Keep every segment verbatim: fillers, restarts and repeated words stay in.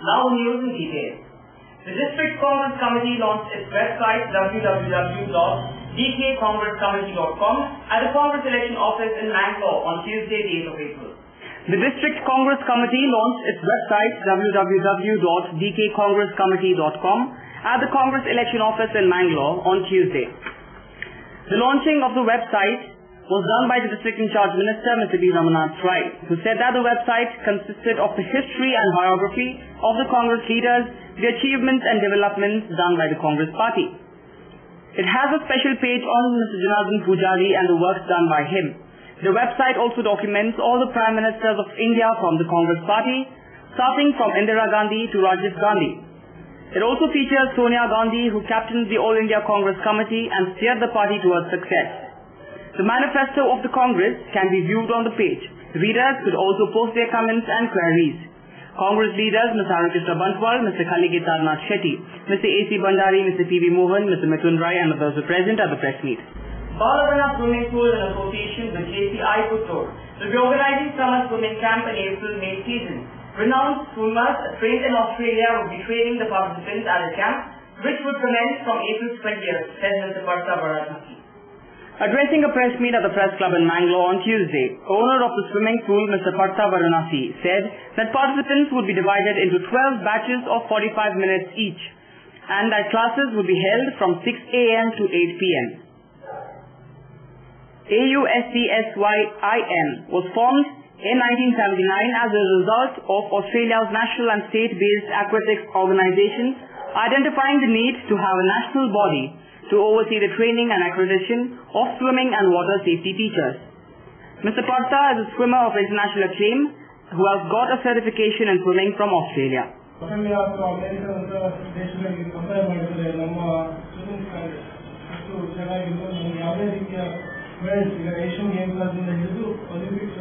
Now news in detail. The District Congress Committee launched its website w w w dot d k congress committee dot com at the Congress Election Office in Mangalore on Tuesday, the eighth of April. The District Congress Committee launched its website w w w dot d k congress committee dot com at the Congress Election Office in Mangalore on Tuesday. The launching of the website was done by the District in Charge Minister, Mister B. Ramanath Rai, who said that the website consisted of the history and biography of the Congress leaders, the achievements and developments done by the Congress party. It has a special page on Mister Janardhan Pujari and the works done by him. The website also documents all the Prime Ministers of India from the Congress party, starting from Indira Gandhi to Rajiv Gandhi. It also features Sonia Gandhi, who captained the All India Congress Committee and steered the party towards success. The manifesto of the Congress can be viewed on the page. Readers could also post their comments and queries. Congress leaders Mister Harikrishna Bantwal, Mister Khaligi Tarnath Shetty, Mister A C Bandari, Mister P V Mohan, Mister Mithun Rai and others were present at the press meet. Balavana Swimming Pool in association with J C I Puttur will be organizing summer swimming camp in April-May season. Renowned swimmers trained in Australia will be training the participants at the camp, which would commence from April twentieth, said Mister Partha Varanasi. Addressing a press meet at the Press Club in Mangalore on Tuesday, owner of the swimming pool, Mister Partha Varanasi, said that participants would be divided into twelve batches of forty-five minutes each, and that classes would be held from six a m to eight p m A U S T S Y I M was formed in nineteen seventy-nine as a result of Australia's national and state-based aquatics organizations identifying the need to have a national body to oversee the training and accreditation of swimming and water safety teachers. Mister Partha is a swimmer of international acclaim who has got a certification in swimming from Australia. Asian Games Olympics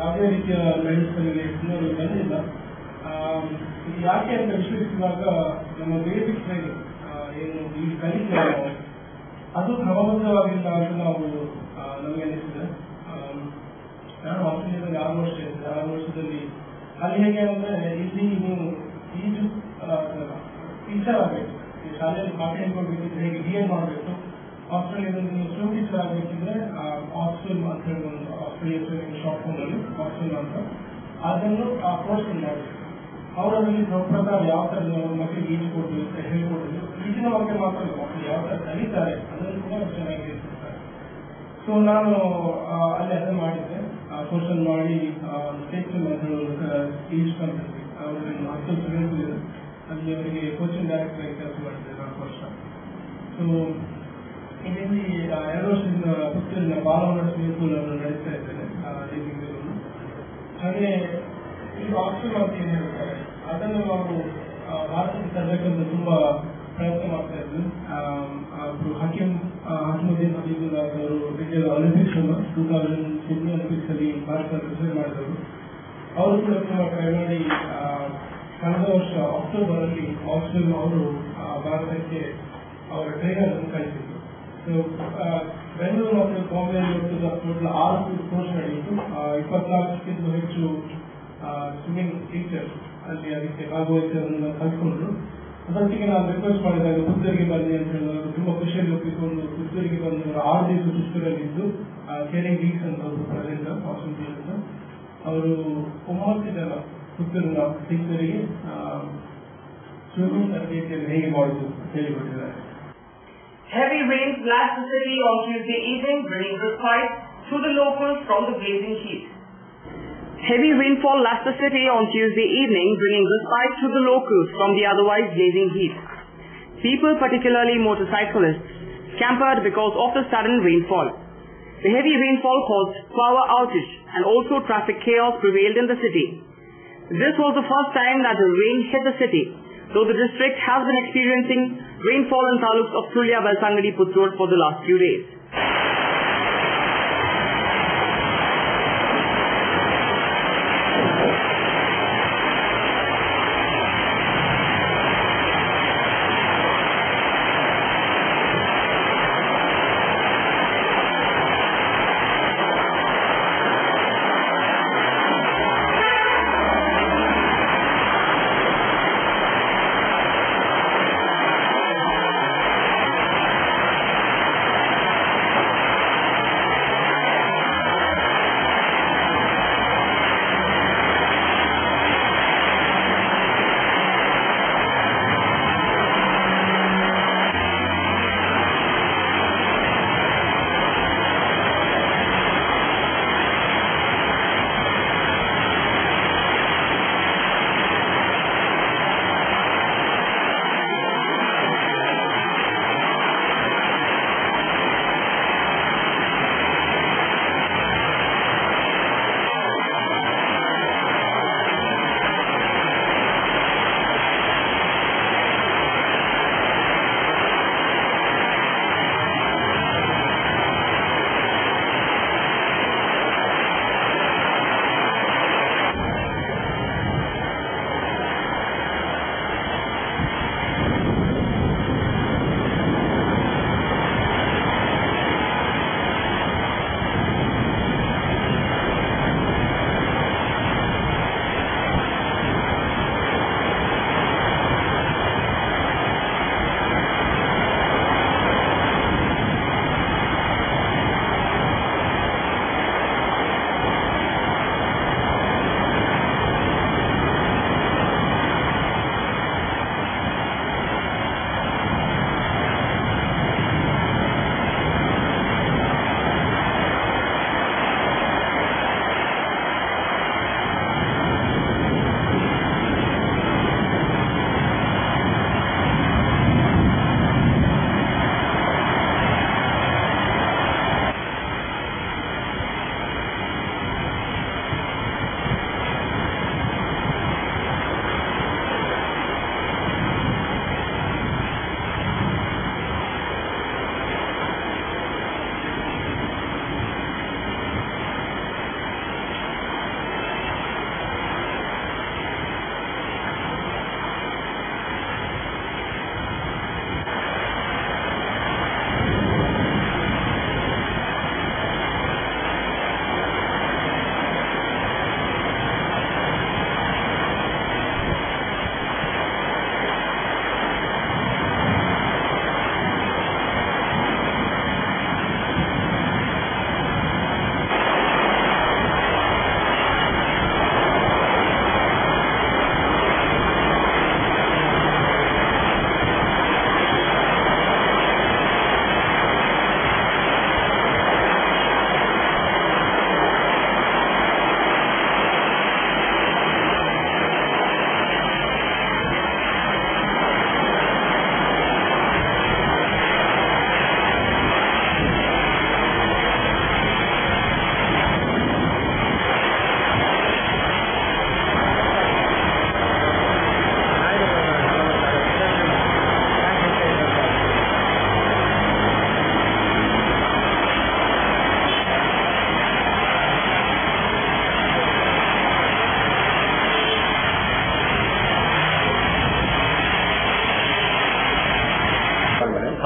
ಯಾಕೆ ಅಂತ ವಿಶ್ಲೇಷಿಸುವಾಗ ನಮ್ಮ basic training ಏನು ಈ ಕಲಿಕೆ ಅದು ಕ್ರಮಬದ್ಧವಾಗಿಲ್ಲ ಅಂತ ನಾವು ನಮಗೆ ಅನಿಸಿದೆ. ನಾನು ಆಸ್ಟ್ರೇಲಿಯಾದಲ್ಲಿ ಆರು ವರ್ಷ ಇದ್ದೆ. ಆರು ವರ್ಷದಲ್ಲಿ ಅಲ್ಲಿ ಹೇಗೆ ಅಂದರೆ ಇಲ್ಲಿ ನೀವು ಈಜು ಟೀಚರ್ ಆಗಬೇಕು, ಈ ಶಾಲೆಯಲ್ಲಿ ಪಾಠ ಹೇಳ್ಕೊಳ್ಬೇಕಿದ್ರೆ ಹೇಗೆ ಡಿ ಎನ್ ಮಾಡಬೇಕು, ಆಸ್ಟ್ರೇಲಿಯಾದಲ್ಲಿ ನೀವು ಸ್ವಿಮ್ ಟೀಚರ್ ಆಗಬೇಕಿದ್ರೆ ಆಸ್ಟ್ರೇಲ್ ಅಂತ ಹೇಳಿ ಒಂದು ಆಸ್ಟ್ರೇಲಿಯಾ ಸ್ವಿಮ್ಮಿಂಗ್ ಶಾರ್ಟ್ ಫಾರ್ಮಲ್ಲಿ ಆಸ್ಟ್ರೇಲ್ ಅಂತ ಅದನ್ನು ಆ ಕೋರ್ಸ್ ಮಾಡಬೇಕು. ಅವರಲ್ಲಿ ಪ್ರಕಾರ ಯಾವ ಥರ ಮಕ್ಕಳಿಗೆ ಈಜು ಕೊಡೋದು ಹೇಳ್ಕೊಡೋದು, ಈಜಿನ ಬಗ್ಗೆ ಮಾತ್ರ ಮಕ್ಕಳು ಯಾವ ಥರ ಕಲಿತಾರೆ ಅದನ್ನು ಕೂಡ ಚೆನ್ನಾಗಿ ಹೇಳ್ಕೊಡ್ತಾರೆ. ಸೊ ನಾನು ಅಲ್ಲಿ ಅದನ್ನು ಮಾಡಿದ್ದೆ. ಕೋರ್ಸನ್ನು ಮಾಡಿ ಸ್ಟೇಟ್ ಈಜು ಕಂಪನಿ ಅವರಿಗೆ ಹತ್ತು ಸ್ಟೂಡೆಂಟ್ಸ್ ಇದೆ, ಅಲ್ಲಿ ಅವರಿಗೆ ಕೋಚಿಂಗ್ ಡೈರೆಕ್ಟರ್ ಆಗಿ ಕೆಲಸ ಮಾಡಿದ್ದೆ ನಾಲ್ಕು ವರ್ಷ. ಸೊ ಇಲ್ಲಿ ಎರಡು ವರ್ಷದಿಂದ ಪುತ್ತೂರಿನ ಬಾಲವನ ಸ್ವಿಮ್ಮಿಂಗ್ ಪೂಲ್ ಅನ್ನು ನಡೆಸ್ತಾ ಇದ್ದೇನೆ. ಹಾಗೆ ಇದು ಆಪ್ಷನ್ ಅಂತ ಏನು ಹೇಳ್ತಾರೆ ಅದನ್ನು ನಾವು ಭಾರತಕ್ಕೆ ತರಬೇಕಂತ ತುಂಬಾ ಪ್ರಯತ್ನ ಮಾಡ್ತಾ ಇದ್ವಿ. ಹಕೀಮ್ ಹಕೀಮುದ್ದೀನ್ ಹಬೀಬುಲ್ಲಾಹ್ ಅವರು ಇಂಡಿಯಾದ Olympics two thousand Sydney Olympics ಅಲ್ಲಿ ಭಾರತ ರಿಸರ್ವ್ ಮಾಡಿದರು. ಅವರು ಕೂಡ ತುಂಬಾ ಟ್ರೈ ಮಾಡಿ ಕಳೆದ ವರ್ಷ ಅಕ್ಟೋಬರ್ ಅಲ್ಲಿ ಆಸ್ಟ್ರೇಲಿಯಾ ಅವರು ಭಾರತಕ್ಕೆ ಅವರ ಟ್ರೈನರ್ ಅನ್ನು ಕಳಿಸಿದ್ರು. ಸೊ ಬೆಂಗಳೂರು ಮತ್ತು ಬಾಂಬೆಯಲ್ಲಿ ಟೋಟಲ್ ಆರು ಕೋರ್ಸ್ ನಡೆಯಿತು. ಇಪ್ಪತ್ನಾಲ್ಕಕ್ಕಿಂತ ಹೆಚ್ಚು ಸ್ವಿಮ್ಮಿಂಗ್ ಟೀಚರ್ಸ್ ಅಲ್ಲಿ ಅದಕ್ಕೆ ಭಾಗವಹಿಸೋದನ್ನು ಕಲ್ತ್ಕೊಂಡ್ರು. ಅದರೊಟ್ಟಿಗೆ ನಾನು ರಿಕ್ವೆಸ್ಟ್ ಮಾಡಿದಾಗ ಪುತ್ತೂರಿಗೆ ಬನ್ನಿ ಅಂತ ಹೇಳೋದು ತುಂಬಾ ಖುಷಿಯಲ್ಲಿ ಒಪ್ಪಿಕೊಂಡು ಪುತ್ತೂರಿಗೆ ಬಂದು ಆರು ದಿವಸ ಪುತ್ತೂರಲ್ಲಿದ್ದು ಕೇರಿಂಗ್ ವೀಕ್ಸ್ ಅಂತ ಅವರು ಪ್ರೆಸೆಂಟ್ ವಾಸಂತಿ ಅಂತ ಅವರು ಒಂಬತ್ತು ಜನ ಪುತ್ತೂರಿನ ಟೀಚರಿಗೆ ಸ್ವಿಮ್ಮಿಂಗ್ ತರಬೇತಿಯನ್ನು ಹೇಗೆ ಮಾಡುವುದು ಹೇಳಿಕೊಟ್ಟಿದ್ದಾರೆ. Heavy rains lashed the city on Tuesday evening, bringing respite to the locals from the blazing heat. Heavy rainfall lashed the city on Tuesday evening, bringing respite to the locals from the otherwise blazing heat. People, particularly motorcyclists, scampered because of the sudden rainfall. The heavy rainfall caused power outage and also traffic chaos prevailed in the city. This was the first time that the rain hit the city, though the district has been experiencing rainfall in taluks of Sulya, Valsangadi, Puttur for the last few days.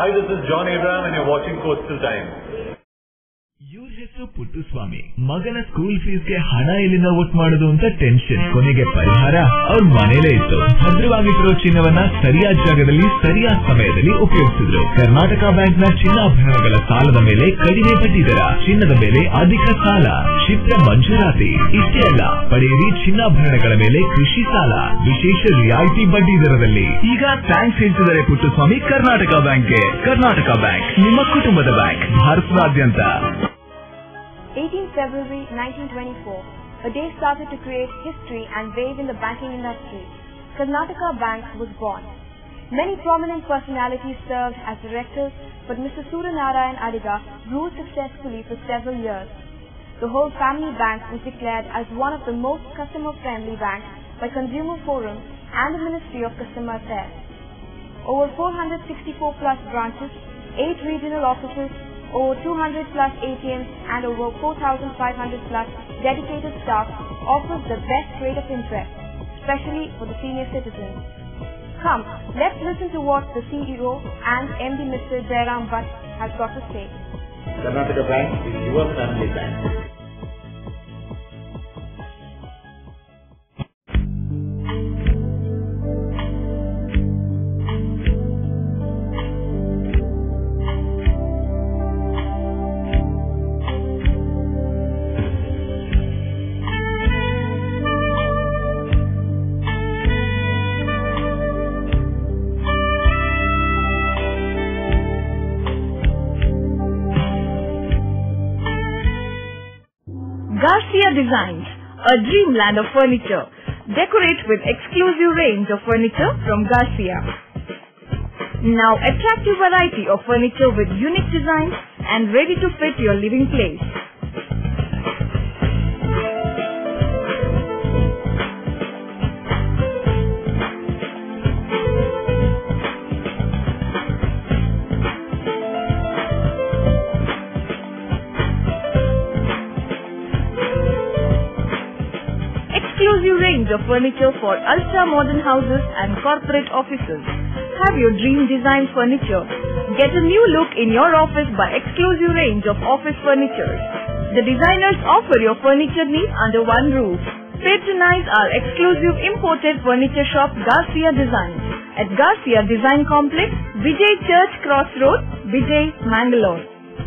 Hi, this is John Abraham and you're watching Coastal Times. ಇವ್ರ ಹೆಸರು ಪುಟ್ಟುಸ್ವಾಮಿ. ಮಗನ school ಫೀಸ್ಗೆ ಹಣ ಎಲ್ಲಿಂದ ಒಟ್ಟು ಮಾಡೋದು ಅಂತ tension. ಕೊನೆಗೆ ಪರಿಹಾರ ಅವ್ರ ಮನೇಲೇ ಇತ್ತು. ಭದ್ರವಾಗಿಟ್ಟಿರೋ ಚಿನ್ನವನ್ನ ಸರಿಯಾದ ಜಾಗದಲ್ಲಿ ಸರಿಯಾದ ಸಮಯದಲ್ಲಿ ಉಪಯೋಗಿಸಿದ್ರು. ಕರ್ನಾಟಕ ಬ್ಯಾಂಕ್ ನ ಚಿನ್ನಾಭರಣಗಳ ಸಾಲದ ಮೇಲೆ ಕಡಿಮೆ ಬಡ್ಡಿ ದರ, ಚಿನ್ನದ ಮೇಲೆ ಅಧಿಕ ಸಾಲ, ಶಿಫ್ಟ್ ಮಂಜೂರಾತಿ. ಇಷ್ಟೇ ಅಲ್ಲ, ಪಡೆಯಿರಿ ಚಿನ್ನಾಭರಣಗಳ ಮೇಲೆ ಕೃಷಿ ಸಾಲ ವಿಶೇಷ ರಿಯಾಯಿತಿ ಬಡ್ಡಿ ದರದಲ್ಲಿ. ಈಗ ಥ್ಯಾಂಕ್ಸ್ ಹೇಳ್ತಿದ್ದಾರೆ ಪುಟ್ಟುಸ್ವಾಮಿ ಕರ್ನಾಟಕ ಬ್ಯಾಂಕ್ಗೆ. ಕರ್ನಾಟಕ ಬ್ಯಾಂಕ್ ನಿಮ್ಮ ಕುಟುಂಬದ ಬ್ಯಾಂಕ್, ಭಾರತದಾದ್ಯಂತ. eighteenth February nineteen twenty-four, a day started to create history and wave in the banking industry. Karnataka Bank was born. Many prominent personalities served as directors, but Mister Suryanarayan Adiga ruled successfully for several years. The whole family bank was declared as one of the most customer-friendly banks by Consumer Forum and the Ministry of Customer Affairs. Over four hundred sixty-four plus branches, eight regional offices, over two hundred plus A T Ms and over four thousand five hundred plus dedicated staff offers the best rate of interest, especially for the senior citizens. Come, let's listen to what the C E O and M D Mister Jairam Bhatt has got to say. Karnataka Bank is your family bank. Garcia Designs, a dreamland of furniture. Decorate with exclusive range of furniture from Garcia. Now attractive variety of furniture with unique designs and ready to fit your living place. Exclusive range of furniture for ultra-modern houses and corporate offices. Have your dream design furniture. Get a new look in your office by exclusive range of office furniture. The designers offer your furniture needs under one roof. Patronize our exclusive imported furniture shop Garcia Designs at Garcia Design Complex, Vijay Church Cross Road, Vijay, Mangalore.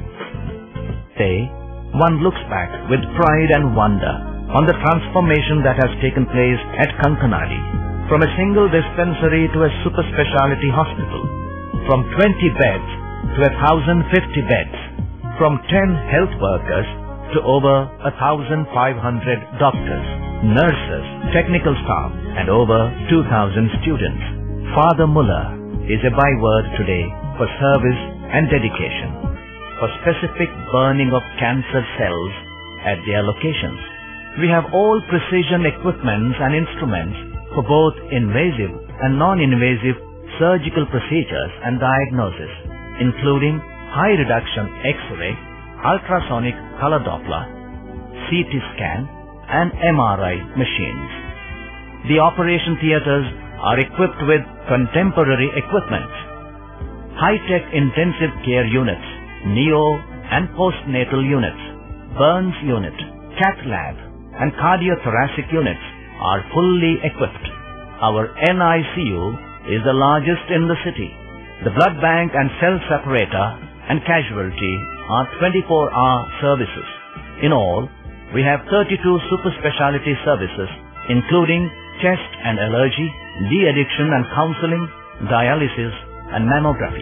Today, one looks back with pride and wonder on the transformation that has taken place at Kankanadi, from a single dispensary to a super specialty hospital, from twenty beds to one thousand fifty beds, from ten health workers to over one thousand five hundred doctors, nurses, technical staff and over two thousand students. Father Muller is a byword today for service and dedication, for specific burning of cancer cells at their locations. We have all precision equipments and instruments for both invasive and non-invasive surgical procedures and diagnosis, including high reduction X-ray, ultrasonic color Doppler, C T scan and M R I machines. The operation theatres are equipped with contemporary equipment, high-tech intensive care units, neo and postnatal units, burns unit, cath lab and cardiothoracic units are fully equipped. Our N I C U is the largest in the city. The blood bank and cell separator and casualty are twenty-four hour services. In all, we have thirty-two super specialty services, including chest and allergy, de-addiction and counseling, dialysis and mammography.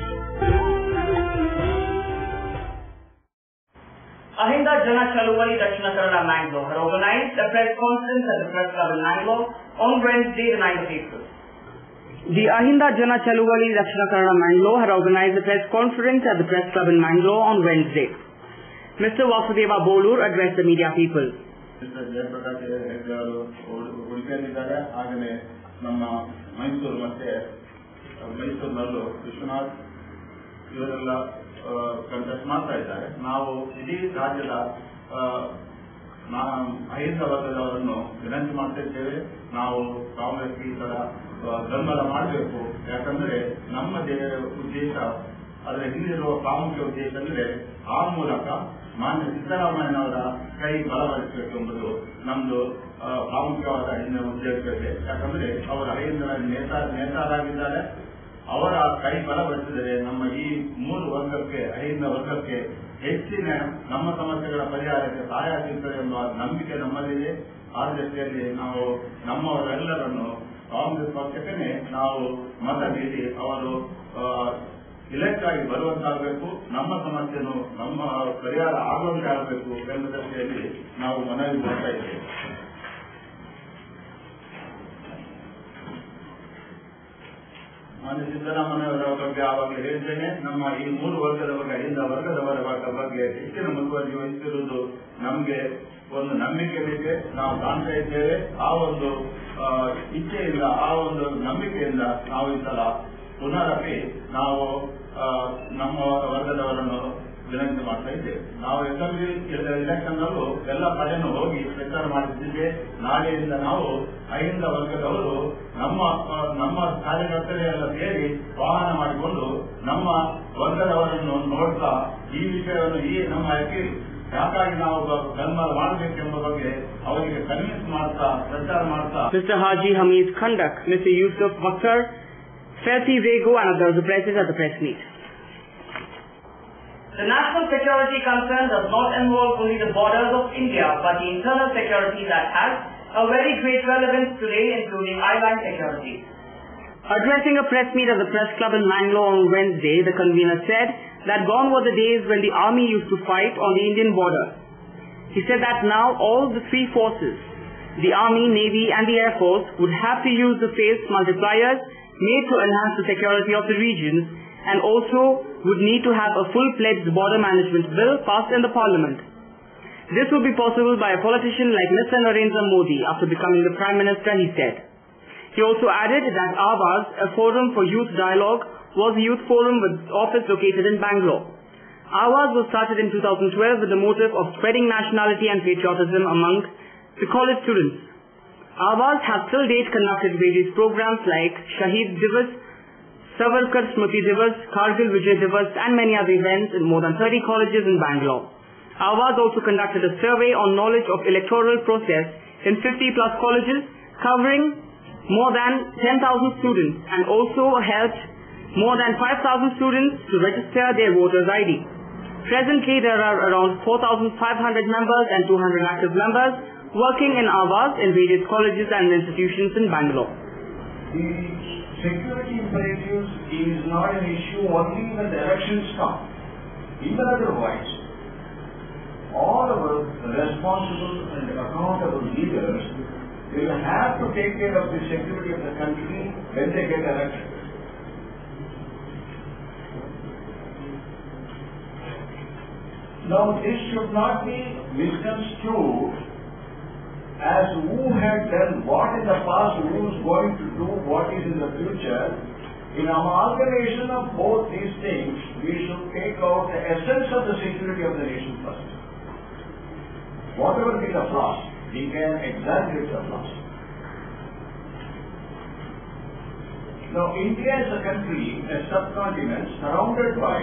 Ahinda Jana Chaluvali Dakshina Kannada Mangalore had organized a press conference at the Press Club in Mangalore on Wednesday, the ninth of April. The Ahinda Jana Chaluvali Dakshina Kannada Mangalore had organized a press conference at the Press Club in Mangalore on Wednesday. Mister Vasudeva Bolur addressed the media people. Mister Jayaprakash Heggade ಉಡುಪಿಯಲ್ಲಿದ್ದಾರೆ. ಹಾಗೆಯೇ ನಮ್ಮ ಮೈಸೂರು ಮತ್ತೆ ಮೈಸೂರಿನಲ್ಲೂ ವಿಶ್ವನಾಥ್ ಇವರೆಲ್ಲ contest ಮಾಡ್ತಾ ಇದ್ದಾರೆ. ನಾವು ಇಡೀ ರಾಜ್ಯದ ಅಹಿಂದ ವರ್ಗದವರನ್ನು ವಿನಂತಿ ಮಾಡ್ತಾ ಇದ್ದೇವೆ. ನಾವು ಕಾಂಗ್ರೆಸ್ ಈ ತರ ಬೆಂಬಲ ಮಾಡಬೇಕು. ಯಾಕಂದ್ರೆ ನಮ್ಮ ಉದ್ದೇಶ ಅದರ ಹಿಂದಿರುವ ಪ್ರಾಮುಖ್ಯ ಉದ್ದೇಶ ಅಂದ್ರೆ ಆ ಮೂಲಕ ಮಾನ್ಯ ಸಿದ್ದರಾಮಯ್ಯನವರ ಕೈ ಬಲಪಡಿಸಬೇಕೆಂಬುದು ನಮ್ದು ಪ್ರಾಮುಖ್ಯವಾದ ಹಿಂದಿನ ಉದ್ದೇಶವಿದೆ. ಯಾಕಂದ್ರೆ ಅವರು ಅಹಿಂದರ ನೇತಾ ನೇತಾರಾಗಿದ್ದಾರೆ. ಅವರ ಕೈ ಬಲಪಡಿಸಿದರೆ ನಮ್ಮ ಈ ಮೂರು ವರ್ಗಕ್ಕೆ ಅಹಿಂದ ವರ್ಗಕ್ಕೆ ಹೆಚ್ಚಿನ ನಮ್ಮ ಸಮಸ್ಯೆಗಳ ಪರಿಹಾರಕ್ಕೆ ಸಹಾಯ ಸಿಗುತ್ತದೆ ಎಂಬ ನಂಬಿಕೆ ನಮ್ಮಲ್ಲಿದೆ. ಆ ದೃಷ್ಟಿಯಲ್ಲಿ ನಾವು ನಮ್ಮವರೆಲ್ಲರನ್ನು ಕಾಂಗ್ರೆಸ್ ಪಕ್ಷಕ್ಕೆ ನಾವು ಮತ ನೀಡಿ ಅವರು ಇಲೆಕ್ಟ್ ಆಗಿ ಬರುವಂತಾಗಬೇಕು, ನಮ್ಮ ಸಮಸ್ಯೆಯನ್ನು ನಮ್ಮ ಪರಿಹಾರ ಆಗುವಂತೆ ಆಗಬೇಕು ಎಂಬ ದೃಷ್ಟಿಯಲ್ಲಿ ನಾವು ಮನವಿ ಮಾಡ್ತಾ ಇದ್ದೇವೆ. ಮಾನ್ಯ ಸಿದ್ದರಾಮಯ್ಯವರ ಬಗ್ಗೆ ಆವಾಗಲೇ ಹೇಳಿದ್ದೇನೆ. ನಮ್ಮ ಈ ಮೂರು ವರ್ಗದ ಬಗ್ಗೆ ಅಹಿಂದ ವರ್ಗದವರ ಬಗ್ಗೆ ಹೆಚ್ಚಿನ ಮುತುವರ್ಜಿ ವಹಿಸಿರುವುದು ನಮಗೆ ಒಂದು ನಂಬಿಕೆ ಇದೆ. ನಾವು ಕಾಣ್ತಾ ಇದ್ದೇವೆ. ಆ ಒಂದು ಇಚ್ಛೆಯಿಂದ ಆ ಒಂದು ನಂಬಿಕೆಯಿಂದ ನಾವು ಈ ಸಲ ಪುನರಪಿ ನಾವು ನಮ್ಮ ವರ್ಗದವರನ್ನು ವಿನಂತಿ ಮಾಡ್ತಾ ಇದ್ದೇವೆ. ನಾವು ಅಸೆಂಬ್ಲಿ ಇಲೆಕ್ಷನ್ ನಲ್ಲೂ ಎಲ್ಲ ಕಡೆನೂ ಹೋಗಿ ಪ್ರಚಾರ ಮಾಡುತ್ತಿದ್ದೇವೆ. ನಾಳೆಯಿಂದ ನಾವು ಅಹಿಂದ ವರ್ಗದವರು ನಮ್ಮ ನಮ್ಮ ಕಾರ್ಯಕರ್ತರೆಲ್ಲ ಸೇರಿ ವಾಹನ ಮಾಡಿಕೊಂಡು ನಮ್ಮ ವರ್ಗದವರನ್ನು ನೋಡ್ತಾ ಈ ವಿಷಯವನ್ನು ಈ ನಮ್ಮ ಅಪೀಲ್ ಯಾಕಾಗಿ ನಾವು ಬೆಂಬಲ ಮಾಡಬೇಕೆಂಬ ಬಗ್ಗೆ ಅವರಿಗೆ ಕನ್ವಿನ್ಸ್ ಮಾಡ್ತಾ ಪ್ರಚಾರ ಮಾಡ್ತಾ Mister Haji Hamid Khandak, Mister Yusuf Bakhtar, Fathi Vego and others addresses at the press meet. The national security concern does not involve only the borders of India, but the internal security that has a very great relevance today, including island security. Addressing a press meet at the Press Club in Mangalore on Wednesday, the convener said that gone were the days when the army used to fight on the Indian border. He said that now all the three forces, the Army, Navy and the Air Force, would have to use the phase multipliers made to enhance the security of the regions, and also would need to have a full-fledged border management bill passed in the parliament. This would be possible by a politician like Mister Narendra Modi after becoming the Prime Minister, he said. He also added that Aawaz, a forum for youth dialogue, was a youth forum with office located in Bangalore. Aawaz was started in two thousand twelve with the motive of spreading nationality and patriotism among the college students. Aawaz has till date conducted various programs like Shaheed Divas, Savarkar Smriti Divas, Kargil Vijay Divas and many other events in more than thirty colleges in Bangalore. Aawaz also conducted a survey on knowledge of electoral process in fifty plus colleges covering more than ten thousand students and also helped more than five thousand students to register their voters' I D. Presently there are around four thousand five hundred members and two hundred active members working in Aawaz in various colleges and institutions in Bangalore. The security imperatives is not an issue only when the elections come. Even otherwise, all our responsible and accountable leaders will have to take care of the security of the country when they get elected. Now, this should not be misconstrued as who had done what in the past, who is going to do what is in the future. In amalgamation of both these things, we should take out the essence of the security of the nation first. Whatever be the flaws, we can exaggerate the flaws. Now, India is a country, a subcontinent surrounded by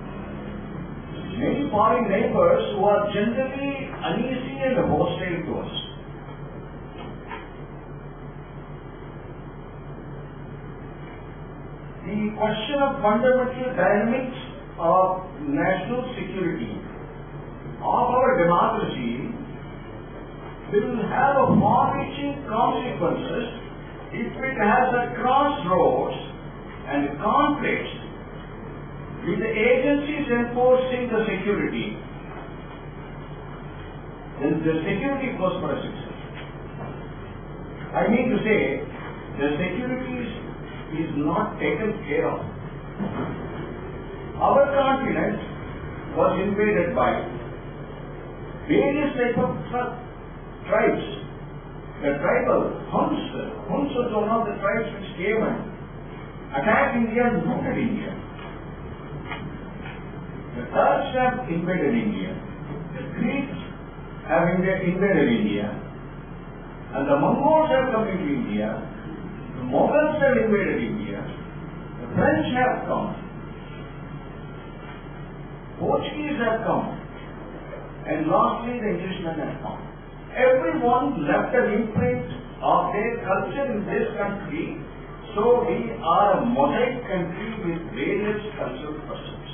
many foreign neighbors who are generally uneasy and hostile to us. The question of fundamental dynamics of national security of our democracy will have a far-reaching consequences if it has a crossroads and conflicts with the agencies enforcing the security. Then the security goes for a success. I mean to say, the security is, is not taken care of. Our continent was invaded by various types of tribes. The tribal Huns, Huns was one of the tribes which came and attacked India and looted India. The Turks have invaded India. The Greeks have invaded India. And the Mongols have come into India. The Mughals have invaded India. The French have come. Portuguese have come, and lastly the Englishmen have come. Everyone left an imprint of their culture in this country, so we are a mosaic country with various cultural customs.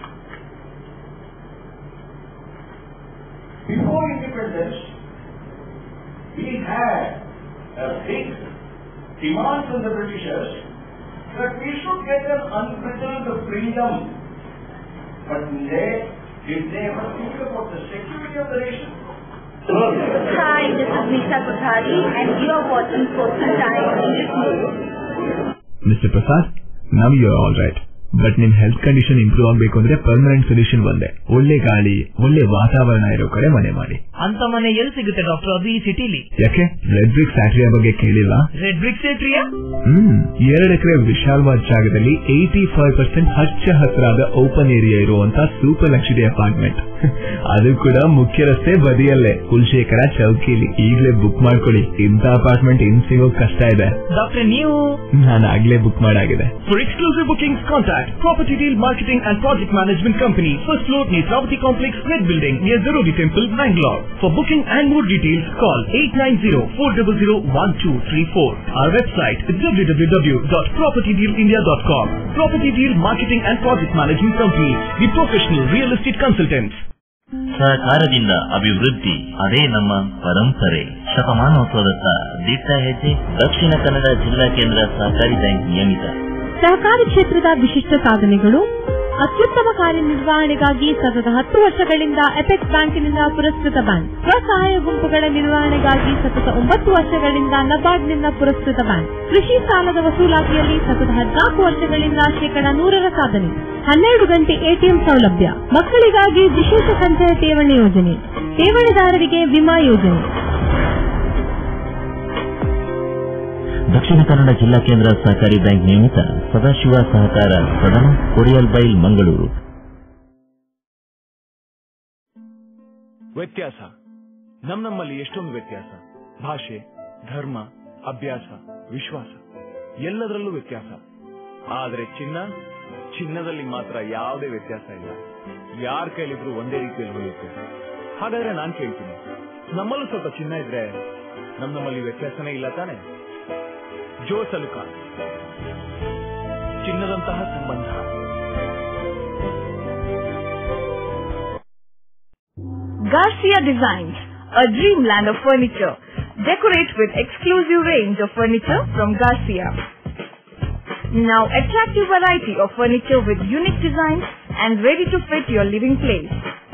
Before independence, we had a big demand from the Britishers that we should get an unbridled freedom. But they, did they ever think about the security of the nation? Hi, this is Nisha Kothari and you are watching Coastal Time English News. Mister Prasad, now you are alright. But ನಿಮ್ health condition improve ಆಗಬೇಕು ಅಂದ್ರೆ permanent solution ಒಂದೇ, ಒಳ್ಳೆ ಗಾಳಿ ಒಳ್ಳೆ ವಾತಾವರಣ ಇರೋ ಕಡೆ ಮನೆ ಮಾಡಿ. ಅಂತ ಮನೆ ಎಲ್ಲಿ ಸಿಗುತ್ತೆ ಡಾಕ್ಟರ್ ಅಭಿ ಈ ಸಿಟಿಲಿ? ಯಾಕೆ ರೆಡ್ ಬ್ರಿಕ್ಸ್ ಫ್ಯಾಕ್ಟರಿಯ ಬಗ್ಗೆ ಕೇಳಿಲ್ಲ? Red BRICS ಫ್ಯಾಕ್ಟರಿಯಾ? ಹ್ಮ್ ಎರಡು ಎಕರೆ ವಿಶಾಲವಾದ ಜಾಗದಲ್ಲಿ ಏಟಿ ಫೈವ್ ಪರ್ಸೆಂಟ್ ಹಚ್ಚ ಹಸಿರಾದ ಓಪನ್ ಏರಿಯಾ ಇರುವಂತ ಸೂಪರ್ ಲಕ್ಸುರಿ ಅಪಾರ್ಟ್ಮೆಂಟ್, ಅದು ಕೂಡ ಮುಖ್ಯ ರಸ್ತೆ ಬದಿಯಲ್ಲೇ, ಕುಲಶೇಖರ ಚೌಕಿಲಿ. ಈಗಲೇ ಬುಕ್ ಮಾಡ್ಕೊಳ್ಳಿ, ಇಂಥ ಅಪಾರ್ಟ್ಮೆಂಟ್ ಇನ್ ಸಿಗೋಕ್ ಕಷ್ಟ ಇದೆ. ಡಾಕ್ಟರ್ ನೀವು? ನಾನು ಆಗ್ಲೇ ಬುಕ್ ಮಾಡಾಗಿದೆ. For exclusive bookings, contact Property Deal Marketing and Project Management Company, first floor, Netravati Complex, Red Building, near Zarodi Temple, Bangalore. For booking and more details, call eight nine zero, four zero zero, one two three four. Our website is w w w dot property deal india dot com. Property Deal Marketing and Project Management Company, the professional real estate consultants. ಸಹಕಾರದಿಂದ ಅಭಿವೃದ್ಧಿ, ಅದೇ ನಮ್ಮ ಪರಂಪರೆ. ಶತಮಾನೋತ್ಸವದತ್ತ ದಿಟ್ಟ ಹೆಜ್ಜೆ. ದಕ್ಷಿಣ ಕನ್ನಡ ಜಿಲ್ಲಾ ಕೇಂದ್ರ ಸಹಕಾರಿ ಬ್ಯಾಂಕ್ ನಿಯಮಿತ. ಸಹಕಾರಿ ಕ್ಷೇತ್ರದ ವಿಶಿಷ್ಟ ಸಾಧನೆಗಳು. ಅತ್ಯುತ್ತಮ ಕಾರ್ಯನಿರ್ವಹಣೆಗಾಗಿ ಸತತ ಹತ್ತು ವರ್ಷಗಳಿಂದ ಎಪೆಕ್ಸ್ ಬ್ಯಾಂಕಿನಿಂದ ಪುರಸ್ಕೃತ ಬ್ಯಾಂಕ್. ಸ್ವಸಹಾಯ ಗುಂಪುಗಳ ನಿರ್ವಹಣೆಗಾಗಿ ಸತತ ಒಂಬತ್ತು ವರ್ಷಗಳಿಂದ ನಬಾರ್ಡ್ನಿಂದ ಪುರಸ್ಕೃತ ಬ್ಯಾಂಕ್. ಕೃಷಿ ಸಾಲದ ವಸೂಲಾತಿಯಲ್ಲಿ ಸತತ ಹದಿನಾಲ್ಕು ವರ್ಷಗಳಿಂದ ಶೇಕಡ ನೂರರ ಸಾಧನೆ. ಹನ್ನೆರಡು ಗಂಟೆ ಎಟಿಎಂ ಸೌಲಭ್ಯ. ಮಕ್ಕಳಿಗಾಗಿ ವಿಶೇಷ ಸಂಚಯ ಠೇವಣಿ ಯೋಜನೆ. ಠೇವಣಿದಾರರಿಗೆ ವಿಮಾ ಯೋಜನೆ. ದಕ್ಷಿಣ ಕನ್ನಡ ಜಿಲ್ಲಾ ಕೇಂದ್ರ ಸಹಕಾರಿ ಬ್ಯಾಂಕ್ ನಿಯಮಿತ ಸದಾಶಿವ ಸಹಕಾರ ಸದನ, ಕೊಡಿಯಲ್ಬೈಲ್, ಮಂಗಳೂರು. ವ್ಯತ್ಯಾಸ ನಮ್ ನಮ್ಮಲ್ಲಿ ಎಷ್ಟೊಂದು ವ್ಯತ್ಯಾಸ. ಭಾಷೆ, ಧರ್ಮ, ಅಭ್ಯಾಸ, ವಿಶ್ವಾಸ ಎಲ್ಲದರಲ್ಲೂ ವ್ಯತ್ಯಾಸ. ಆದರೆ ಚಿನ್ನ ಚಿನ್ನದಲ್ಲಿ ಮಾತ್ರ ಯಾವುದೇ ವ್ಯತ್ಯಾಸ ಇಲ್ಲ. ಯಾರ ಕೈಲಿದ್ರು ಒಂದೇ ರೀತಿಯಲ್ಲಿ ಬರುತ್ತೆ. ಹಾಗಾದ್ರೆ ನಾನ್ ಕೇಳ್ತೀನಿ, ನಮ್ಮಲ್ಲೂ ಸ್ವಲ್ಪ ಚಿನ್ನ ಇದ್ರೆ ನಮ್ ನಮ್ಮಲ್ಲಿ ವ್ಯತ್ಯಾಸನೇ ಇಲ್ಲ ತಾನೆ? ಜೋಸಲುಕ ಚಿನ್ನದಂತಹ ಸಂಬಂಧ. Garcia Designs, a dreamland of furniture. Decorate with exclusive range of furniture from Garcia. Now attractive variety of furniture with unique designs and ready to fit your living place.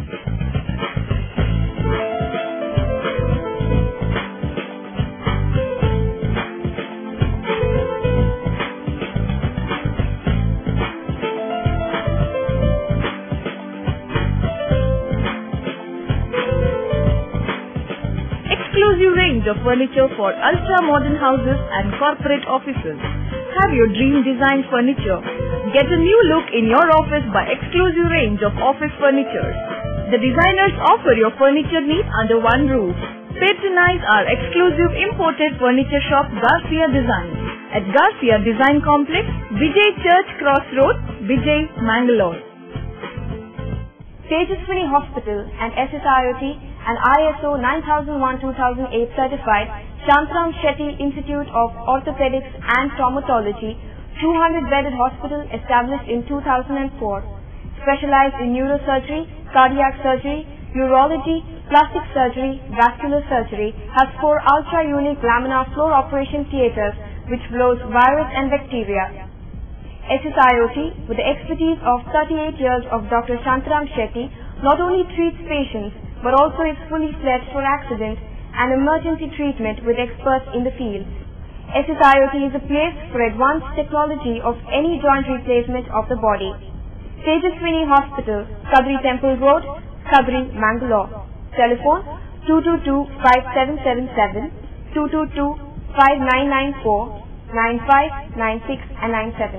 Exclusive range of furniture for ultra-modern houses and corporate offices. Have your dream design furniture. Get a new look in your office by exclusive range of office furniture. The designers offer your furniture needs under one roof. Patronize our exclusive imported furniture shop Garcia Designs at Garcia Design Complex, Vijay Church Cross Road, Vijay, Mangalore. Tejaswini Hospital and S S I O T and I S O nine thousand one two thousand eight certified Shantram Shetty Institute of Orthopedics and Traumatology, two hundred bedded hospital established in two thousand four. Specialized in neurosurgery, cardiac surgery, urology, plastic surgery, vascular surgery, has four ultra-unique laminar floor operation theatres which blows virus and bacteria. S S I O T, with the expertise of thirty-eight years of Doctor Shantram Shetty, not only treats patients but also is fully fledged for accident and emergency treatment with experts in the field. S S I O T is a place for advanced technology of any joint replacement of the body. Tejaswini Hospital, Kadri Temple Road, Kadri, Mangalore. Telephone two two two, five seven seven seven, two two two, five nine nine four, nine five nine six and nine seven.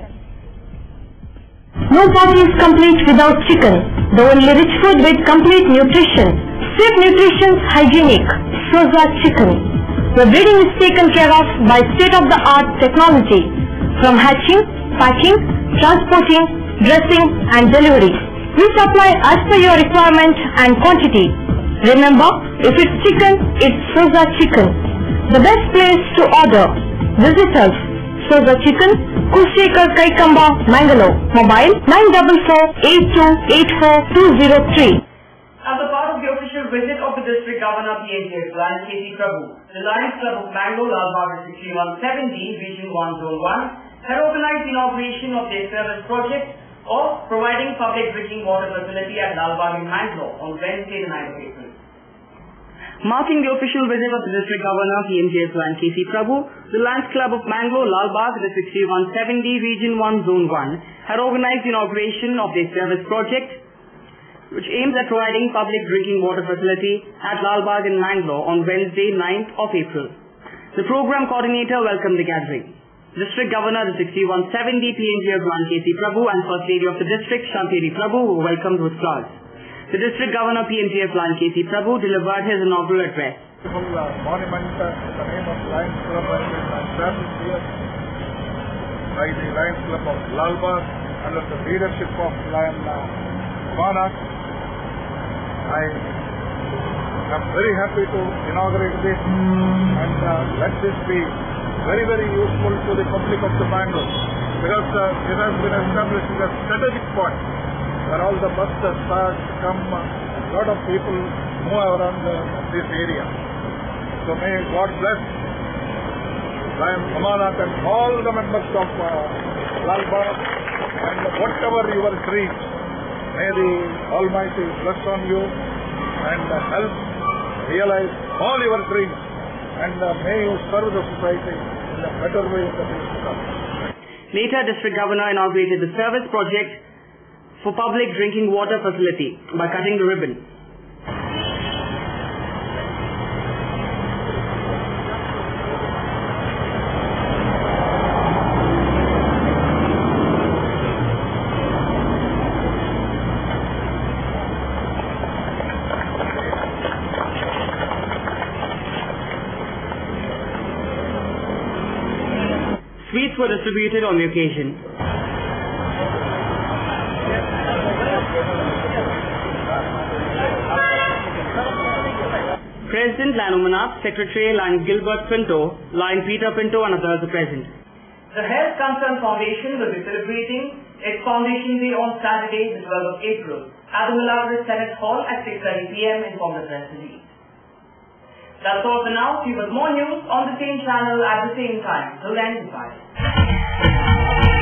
No party is complete without chicken. The only rich food with complete nutrition. Swift Nutrition's hygienic Soza Chicken. The breeding is taken care of by state-of-the-art technology. From hatching, packing, transporting, dressing and delivery. We supply as per your requirement and quantity. Remember, if it's chicken, it's Soza Chicken. The best place to order. Visit us. Soza Chicken, Kushekar Kaikamba, Mangalore. Mobile nine four four, eight two eight four two zero three. As a part of the official visit of the District Governor P M J F Lion K C Prabhu, the Lions Club of Mangalore, Lalbagh six three one seven D, Region one, Zone one, had organized the inauguration of their service project of providing public drinking water facility at Lalbagh in Mangalore on Wednesday, the ninth of April. Marking the official visit of the District Governor P M J F Lion K C Prabhu, the Lions Club of Mangalore, Lalbagh six three one seven D, Region one, Zone one, had organized the inauguration of their service project which aims at providing public drinking water facility at Lalbagh in Mangalore on Wednesday, ninth of April. The program coordinator welcomed the gathering. District Governor six three one seven D, P M J F Lion K C Prabhu and First Lady of the District, Shanteri Prabhu, were welcomed with flowers. The District Governor P M J F Lion K C Prabhu delivered his inaugural address. Beautiful uh, monument uh, in the name of Lions Club has been established here by the Lions Club of Lalbagh under the leadership of Lion uh, Monarch. I am very happy to inaugurate this and uh, let this be very very useful to the public of the Bangalore because uh, it has been established as a strategic point where all the buses start to come, a uh, lot of people move around uh, this area. So may God bless Lion Monarch and all the members of uh, Lalbagh and whatever your dreams, may the Almighty bless on you and uh, help realize all your dreams and uh, may you serve the society in a better way in the days to come. Later, District Governor inaugurated the service project for public drinking water facility by cutting the ribbon. Sweets were distributed on the occasion. President Lion Umanath, Secretary Lion Gilbert Pinto, Lion Peter Pinto and others are present. The Health Concern Foundation will be celebrating its Foundation Day on Saturday, the twelfth of April at the Malawar Senate Hall at six thirty p m in Congress Residency. That's all for now. See you with more news on the same channel at the same time. Till then, goodbye.